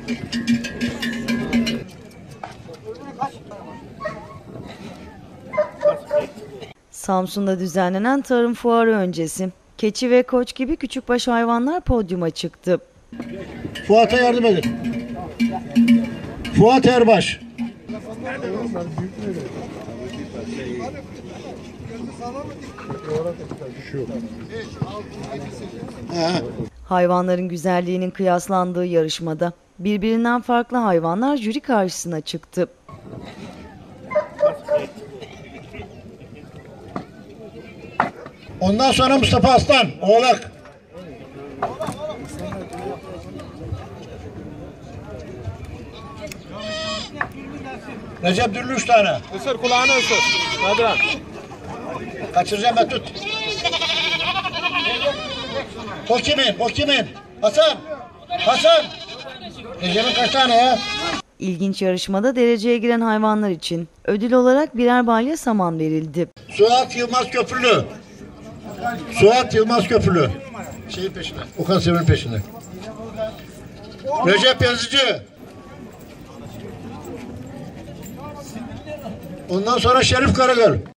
Samsun'da düzenlenen tarım fuarı öncesi keçi ve koç gibi küçükbaş hayvanlar podyuma çıktı. Fuat'a yardım edin. Fuat Erbaş. Hayvanların güzelliğinin kıyaslandığı yarışmada birbirinden farklı hayvanlar jüri karşısına çıktı. Ondan sonra Mustafa Aslan, Oğlak. Recep Dürlü 3 tane. Isır kulağını ısır. Kadran. Kaçıracağım ben, tut. O kimin? O kimin? Hasan. Hasan. Recep'in kaç tane ya? İlginç yarışmada dereceye giren hayvanlar için ödül olarak birer balya saman verildi. Suat Yılmaz Köprülü. Suat Yılmaz Köprülü. Şeyin peşinde. Okan Sever'in peşinde. Recep Yazıcı. Ondan sonra Şerif Karagöl.